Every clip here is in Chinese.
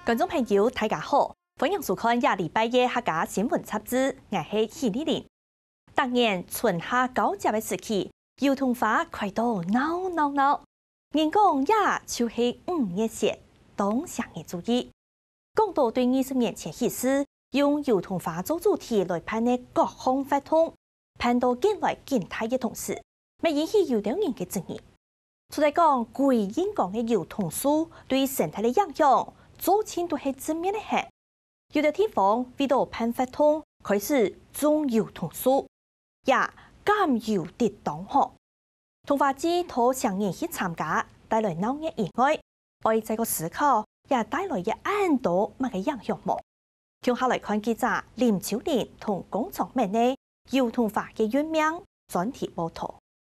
观众朋友，大家好，欢迎收看亚礼拜一客家新闻杂志，我是许丽玲。当年春夏交接的时期，油桐花开到闹闹闹，人讲也就是5月节，当上的注意。讲到对20年前起事，用油桐花做主题来办的各项活动，办到近来近态的同时，未引起有的人的争议。除了讲贵人讲的油桐树对生态的影响，做清都是正面的很。有的地方为了办活动，开始种油桐树，也减油的当好。桐花节托上人去参加，带来闹热意外，而这个思考也带来一很多乜嘅影响冇。接下来看记者林秋莲同工作们的油桐花嘅原名专题报道。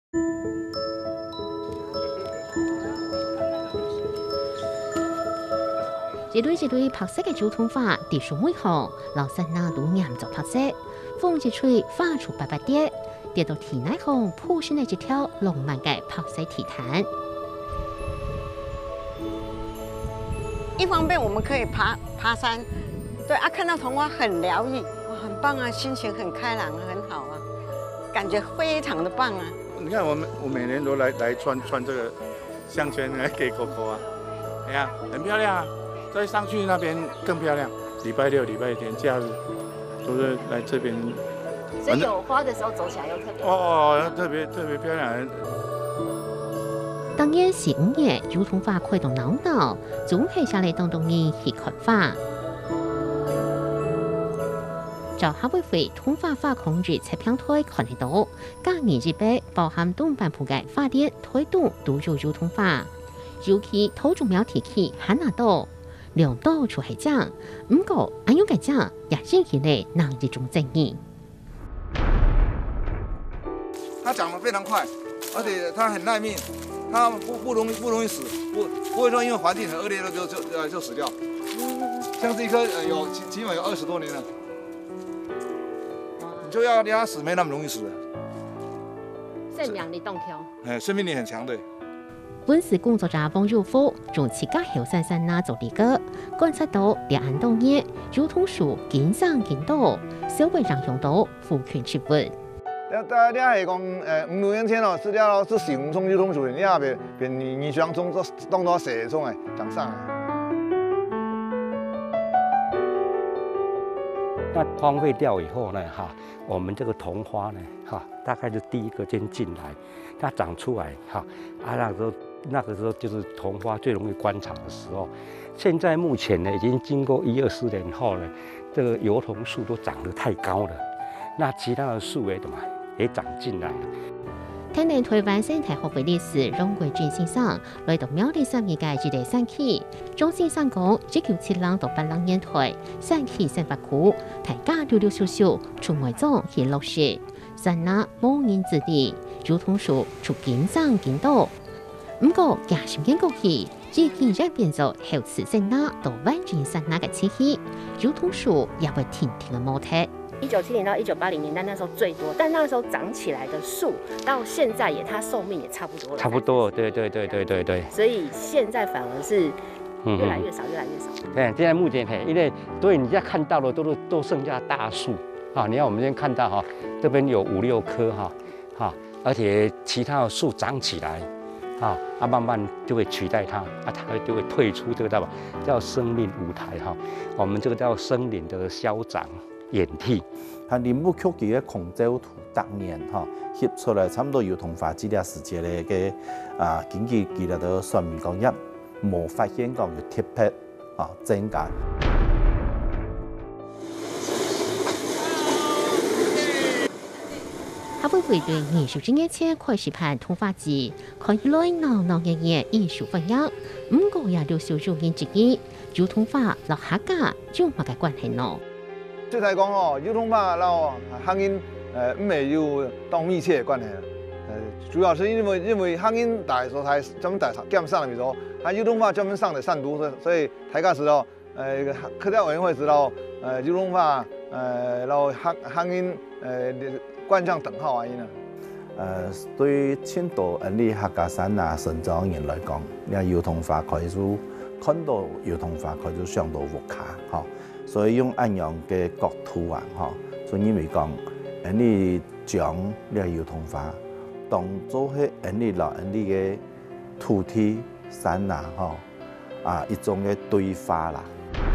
一堆白色嘅油桐花，地樹每行，老山那都染咗白色，風一吹，花出白白啲，跌到田內行，鋪上嚟一條浪漫嘅白色地毯。 一方面我们可以爬山，对啊，看到桐花很疗愈，很棒啊，心情很开朗啊，很好啊，感觉非常的棒啊。 你看我每年都来穿这个项圈来给狗狗啊，哎呀，很漂亮啊。再上去那边更漂亮。礼拜六、礼拜天、假日都是来这边。 所以有花的时候走起来又特别特别漂亮。 当然是5月，油桐花開到鬧，總係下嚟當人去看花。就下會會桐花花控制測評台看得到，隔年日北包含東半部嘅花店推動都有油桐花，尤其土種苗提起很難到。2度出係獎，不過安用嘅獎也引起了哪一種爭議。 它長得非常快，而且它很耐命，它不容易死，不會說因為環境很惡劣就死掉。像這一棵起碼有20多年了，你就要讓它死沒那麼容易死。 生命力當強， 生命力很強的。 本市工作者王耀福從自家後山那做呢個，觀察到2多年油桐樹見上見到，社會上用到賦權植物。 大家係講5、6年前咯，是了是使用種油桐樹，你也別你想種當到蛇種誒長上來。 那荒廢掉以後呢，我們這個桐花呢，大概是第一個先進來，它長出來，那個時候就是桐花最容易觀察的時候。現在目前呢，已經經過1、2、4年後呢，這個油桐樹都長得太高了，那其他的樹也長進來了。 聽年台灣生態學會理事榮貴俊先生來到苗栗3屆一地山區，鍾先生講1970到80年代山區生活區，大家溜溜少少，出外種去落雪，山那無人之地，油桐樹出見上見到。不過20年過去，已經演變做後次山那到萬人山那嘅氣氣，油桐樹也會天天的模特。 1970年到1980年代那時候最多，但那時候長起來的樹到現在它壽命也差不多了。 差不多，對。 所以現在反而是越來越少，越來越少。 對，現在目前因為對你現在看到的都剩下大樹啊，你看我們現在看到這邊有5、6棵而且其他的樹長起來。慢慢就會取代它，它就會退出這個叫生命舞台我們這個叫森林的消長演替。 林務局嘅空照圖當年翕出來差不多油桐花這段時間咧嘅經濟記錄都說明講一冇發現講有特別增加。 他會對20年前開始辦桐花節，看起來鬧熱藝術分享，不過也有少數人質疑油桐花落客家有乜嘅關係呢？ 即係講油桐花落客人唔係有當密切嘅關係，主要是因為客人大所在專門大減上嚟咗，油桐花專門上嚟散毒，所以大家知道客家委員會知道油桐花落客人冠上等號原因。對青島里客家山生長人來講，油桐花看到油桐花，佢就想到屋卡，吼，所以用安阳嘅国土啊，吼，所以因为讲，你将呢油桐花当做係你落你嘅土地山啊，吼，一種嘅對話啦。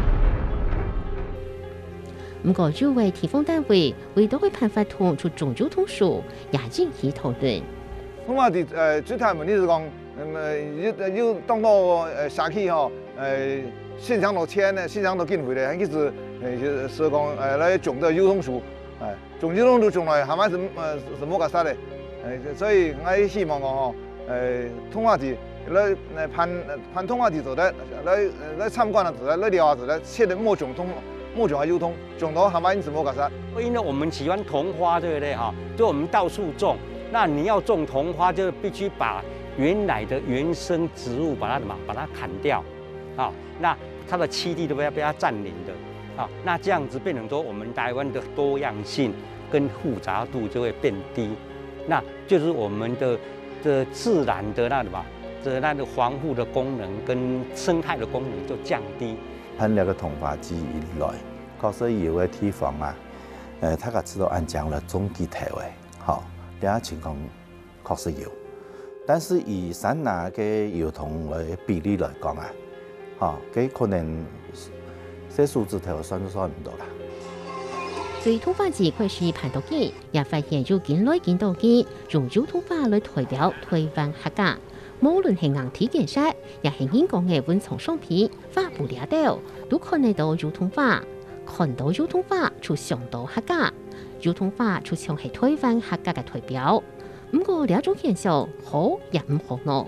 不過，諸位地方單位為到嘅辦法同出種種通數，也引起討論。 通話啲最大問題是講，要當到社區吼，現場度遷咧，現場度經費咧，其實是講來種的油桐樹，種油桐樹種來係咪是冇個啥咧？所以我希望講吼，通話啲來攀通話啲做得來參觀啊，做得來聊啊，做得切的莫種通。莫種油桐，種到還蠻什麼個啥？ 因為我們喜歡桐花，對不對哈？就我們到處種。那你要種桐花，就必須把原來的原生植物把它砍掉，啊，那它的棲地都被它佔領的，啊，那這樣子變成說我們台灣的多樣性跟複雜度就會變低，那就是我們的自然的那個防護的功能跟生態的功能就降低。 噴了個桐花季以來，確實有嘅地方啊，大家知道安江了種幾頭嘅，好，呢個情況確實有，但是以山拿嘅油桐嘅比例來講啊，嚇，佢可能些數字頭算都算唔到啦。 對桐花節開始辦到嘅，也發現有見來見到嘅，用油桐花來代表台灣客家。無論係硬體建設，也係演講嘅文創商品，花不了掉，都看得到油桐花。看到油桐花，就想到客家。油桐花就像係台灣客家嘅代表。不過呢種現象好也唔好咯。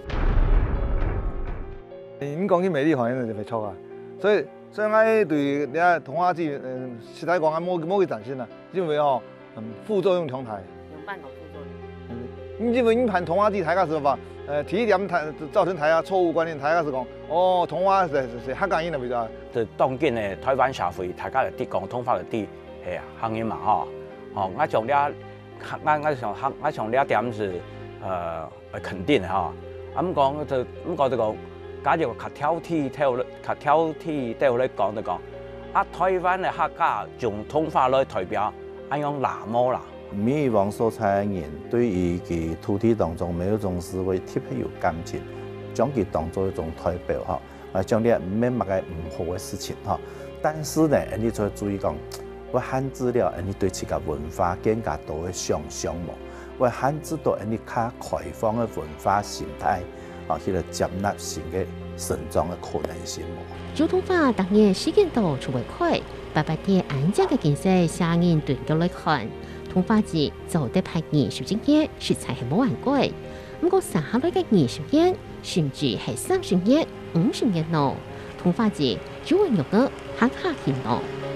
你講起美麗環境就沒錯啊，所以我對呢桐花節實在講啊冇去展現啦，因為副作用強大。 有半種副作用。因為你辦桐花節，大家是吧？第一點造成大家錯誤觀念，大家是講桐花是客家人的味道。 就當今嘅台灣社會，大家就啲講桐花就啲係客人嘛吼，我從呢，我從呢一點是肯定嘅吼。咁講就講，假如較挑剔啲嚟講就講，台灣嘅客家用桐花來代表咁樣那麼啦。 以往所採嘅人對於佢土地當中每一種事會特別有感情，將佢當做一種代表嚇，或者將啲唔係乜嘅唔好嘅事情嚇。但是呢，你再注意講，我限制了你對自家文化更加多嘅想象喎，我限制到你較開放嘅文化形態，佢個接納性嘅成長嘅可能性喎。 油桐花當然時間到就會快，白白啲安靜嘅景色，聲音對佢來看。桐花節做得拍藝術經驗，實在係冇人貴。不過剩下來嘅藝術經驗，甚至係30年、50年咯。桐花節有人用得客家人咯。